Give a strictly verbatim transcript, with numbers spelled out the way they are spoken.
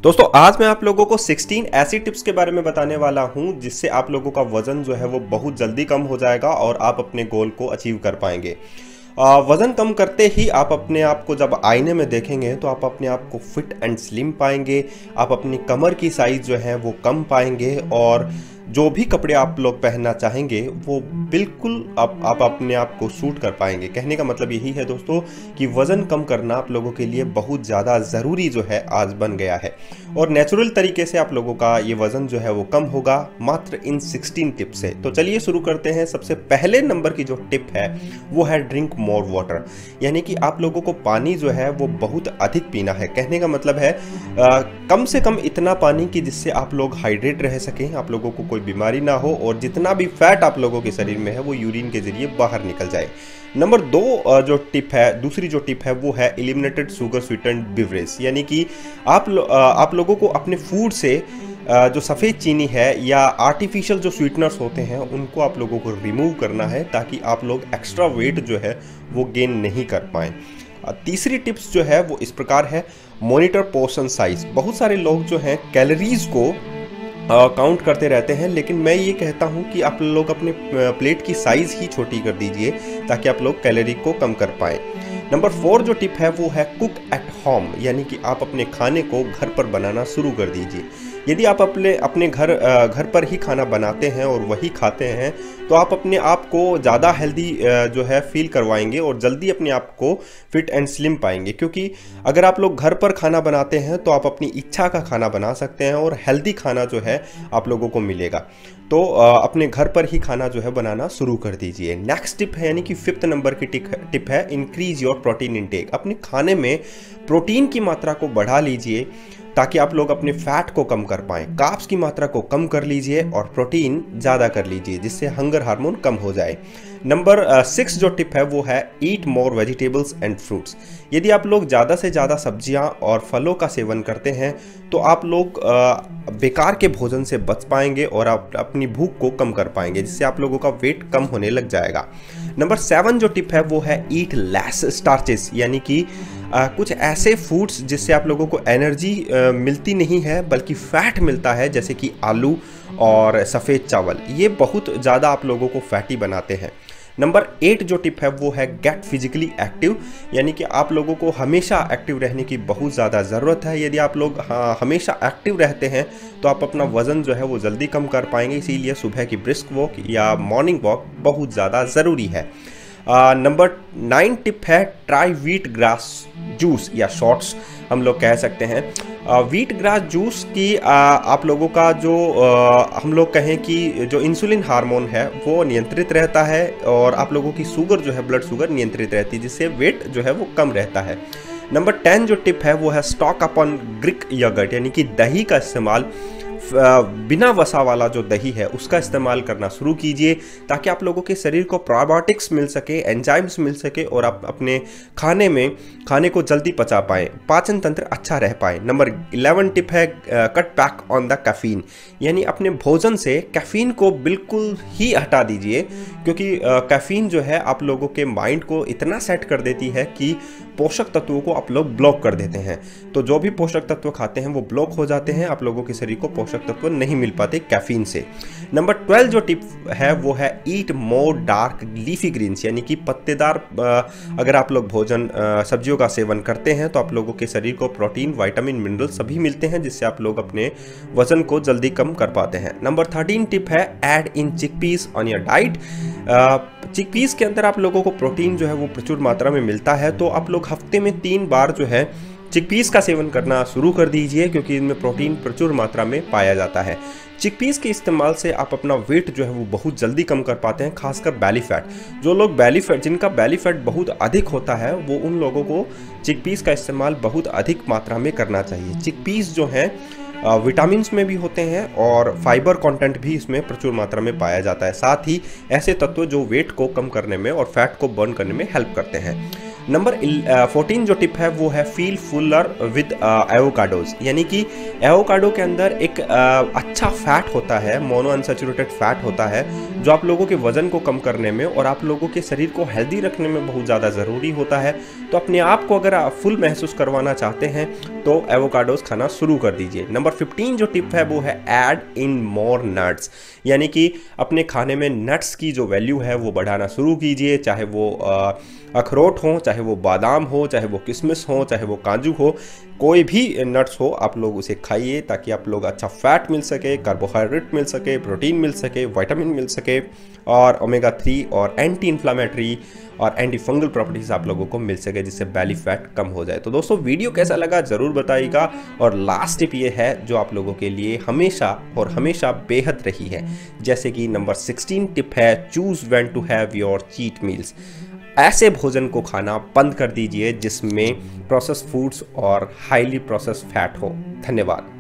दोस्तों आज मैं आप लोगों को सोलह ऐसी टिप्स के बारे में बताने वाला हूं जिससे आप लोगों का वजन जो है वो बहुत जल्दी कम हो जाएगा और आप अपने गोल को अचीव कर पाएंगे। आ, वजन कम करते ही आप अपने आप को जब आईने में देखेंगे तो आप अपने आप को फिट एंड स्लिम पाएंगे। आप अपनी कमर की साइज जो है वो कम पाएंगे और जो भी कपड़े आप लोग पहनना चाहेंगे वो बिल्कुल आप आप अपने आप को सूट कर पाएंगे। कहने का मतलब यही है दोस्तों कि वज़न कम करना आप लोगों के लिए बहुत ज़्यादा ज़रूरी जो है आज बन गया है और नेचुरल तरीके से आप लोगों का ये वज़न जो है वो कम होगा मात्र इन सोलह टिप्स से। तो चलिए शुरू करते हैं। सबसे पहले नंबर की जो टिप है वो है ड्रिंक मोर वाटर, यानी कि आप लोगों को पानी जो है वो बहुत अधिक पीना है। कहने का मतलब है आ, कम से कम इतना पानी कि जिससे आप लोग हाइड्रेट रह सकें, आप लोगों को कोई बीमारी ना हो और जितना भी फैट आप लोगों के शरीर में है वो यूरिन के जरिए बाहर निकल जाए। नंबर दो जो टिप है, दूसरी जो टिप है वो है एलिमिनेटेड शुगर स्वीटेंड बेवरेज, यानी कि आप लो, आप लोगों को अपने फूड से जो सफ़ेद चीनी है या आर्टिफिशियल जो स्वीटनर्स होते हैं उनको आप लोगों को रिमूव करना है ताकि आप लोग एक्स्ट्रा वेट जो है वो गेन नहीं कर पाएँ। तीसरी टिप्स जो है वो इस प्रकार है, मॉनिटर पोर्शन साइज। बहुत सारे लोग जो हैं कैलोरीज को काउंट uh, करते रहते हैं, लेकिन मैं ये कहता हूँ कि आप लोग अपने प्लेट की साइज़ ही छोटी कर दीजिए ताकि आप लोग कैलोरी को कम कर पाएँ। नंबर फोर जो टिप है वो है कुक एट होम, यानी कि आप अपने खाने को घर पर बनाना शुरू कर दीजिए। यदि आप अपने अपने घर घर पर ही खाना बनाते हैं और वही खाते हैं तो आप अपने आप को ज़्यादा हेल्दी जो है फील करवाएंगे और जल्दी अपने आप को फिट एंड स्लिम पाएंगे। क्योंकि अगर आप लोग घर पर खाना बनाते हैं तो आप अपनी इच्छा का खाना बना सकते हैं और हेल्दी खाना जो है आप लोगों को मिलेगा। तो अपने घर पर ही खाना जो है बनाना शुरू कर दीजिए। नेक्स्ट टिप है, यानी कि फिफ्थ नंबर की टिप है इंक्रीज योर प्रोटीन इनटेक। अपने खाने में प्रोटीन की मात्रा को बढ़ा लीजिए ताकि आप लोग अपने फैट को कम कर पाएँ। कार्ब्स की मात्रा को कम कर लीजिए और प्रोटीन ज़्यादा कर लीजिए जिससे हंगर हार्मोन कम हो जाए। नंबर सिक्स जो टिप है वो है eat more vegetables and fruits. यदि आप लोग ज़्यादा से ज़्यादा सब्जियां और फलों का सेवन करते हैं तो आप लोग बेकार के भोजन से बच पाएंगे और आप अपनी भूख को कम कर पाएंगे जिससे आप लोगों का वेट कम होने लग जाएगा। नंबर सेवन जो टिप है वो है ईट लेस स्टार्चेस, यानी कि आ, कुछ ऐसे फूड्स जिससे आप लोगों को एनर्जी मिलती नहीं है बल्कि फैट मिलता है, जैसे कि आलू और सफ़ेद चावल। ये बहुत ज़्यादा आप लोगों को फैटी बनाते हैं। नंबर एट जो टिप है वो है गेट फिजिकली एक्टिव, यानी कि आप लोगों को हमेशा एक्टिव रहने की बहुत ज़्यादा ज़रूरत है। यदि आप लोग हाँ, हमेशा एक्टिव रहते हैं तो आप अपना वज़न जो है वो जल्दी कम कर पाएंगे। इसीलिए सुबह की ब्रिस्क वॉक या मॉर्निंग वॉक बहुत ज़्यादा ज़रूरी है। नंबर नाइन टिप है ट्राई व्हीट ग्रास जूस या शॉर्ट्स हम लोग कह सकते हैं। व्हीट ग्रास जूस की आ, आप लोगों का जो आ, हम लोग कहें कि जो इंसुलिन हार्मोन है वो नियंत्रित रहता है और आप लोगों की शुगर जो है ब्लड शुगर नियंत्रित रहती है जिससे वेट जो है वो कम रहता है। नंबर टेन जो टिप है वो है स्टॉक अपॉन ग्रीक योगर्ट, यानी कि दही का इस्तेमाल, बिना वसा वाला जो दही है उसका इस्तेमाल करना शुरू कीजिए ताकि आप लोगों के शरीर को प्रोबायोटिक्स मिल सके, एंजाइम्स मिल सके और आप अपने खाने में खाने को जल्दी पचा पाएँ, पाचन तंत्र अच्छा रह पाए। नंबर इलेवन टिप है cut back on the caffeine, यानी अपने भोजन से कैफीन को बिल्कुल ही हटा दीजिए क्योंकि कैफीन जो है आप लोगों के माइंड को इतना सेट कर देती है कि पोषक तत्वों को आप लोग ब्लॉक कर देते हैं। तो जो भी पोषक तत्व खाते हैं वो ब्लॉक हो जाते हैं, आप लोगों के शरीर को पोषक तत्व नहीं मिल पाते कैफीन से। नंबर ट्वेल्व जो टिप है वो है eat more dark leafy greens, यानी कि पत्तेदार अगर आप लोग भोजन सब्जियों का सेवन करते हैं तो आप लोगों के शरीर को प्रोटीन, विटामिन, मिनरल सभी मिलते हैं जिससे आप लोग अपने वजन को जल्दी कम कर पाते हैं। नंबर थर्टीन टिप है add in chickpeas on your diet. Chickpeas के अंदर आप लोगों को प्रोटीन जो है वो प्रचुर मात्रा में मिलता है, तो आप लोग हफ्ते में तीन बार जो है चिकपीस का सेवन करना शुरू कर दीजिए क्योंकि इनमें प्रोटीन प्रचुर मात्रा में पाया जाता है। चिकपीस के इस्तेमाल से आप अपना वेट जो है वो बहुत जल्दी कम कर पाते हैं, खासकर बैली फैट। जो लोग बैली फैट जिनका बैली फैट बहुत अधिक होता है वो उन लोगों को चिकपीस का इस्तेमाल बहुत अधिक मात्रा में करना चाहिए। चिकपीस जो है विटामिन्स में भी होते हैं और फाइबर कंटेंट भी इसमें प्रचुर मात्रा में पाया जाता है, साथ ही ऐसे तत्व जो वेट को कम करने में और फैट को बर्न करने में हेल्प करते हैं। नंबर फोर्टीन जो टिप है वो है फील फुलर विद एवोकाडोज, यानी कि एवोकाडो के अंदर एक uh, अच्छा फैट होता है, मोनो अनसैचुरेटेड फैट होता है, जो आप लोगों के वजन को कम करने में और आप लोगों के शरीर को हेल्दी रखने में बहुत ज़्यादा ज़रूरी होता है। तो अपने आप को अगर आप फुल महसूस करवाना चाहते हैं तो एवोकाडोज खाना शुरू कर दीजिए। नंबर फिफ्टीन जो टिप है वो है ऐड इन मोर नट्स, यानी कि अपने खाने में नट्स की जो वैल्यू है वो बढ़ाना शुरू कीजिए, चाहे वो uh, अखरोट हो, चाहे वो बादाम हो, चाहे वो किशमिश हो, चाहे वो काजू हो, कोई भी नट्स हो आप लोग उसे खाइए ताकि आप लोग अच्छा फैट मिल सके, कार्बोहाइड्रेट मिल सके, प्रोटीन मिल सके, विटामिन मिल सके और ओमेगा थ्री और एंटी इन्फ्लामेटरी और एंटी फंगल प्रॉपर्टीज आप लोगों को मिल सके, जिससे बैली फैट कम हो जाए। तो दोस्तों वीडियो कैसा लगा ज़रूर बताइएगा। और लास्ट टिप ये है जो आप लोगों के लिए हमेशा और हमेशा बेहद रही है, जैसे कि नंबर सिक्सटीन टिप है choose when to have your cheat meals. ऐसे भोजन को खाना बंद कर दीजिए जिसमें प्रोसेस्ड फूड्स और हाईली प्रोसेस्ड फैट हो। धन्यवाद।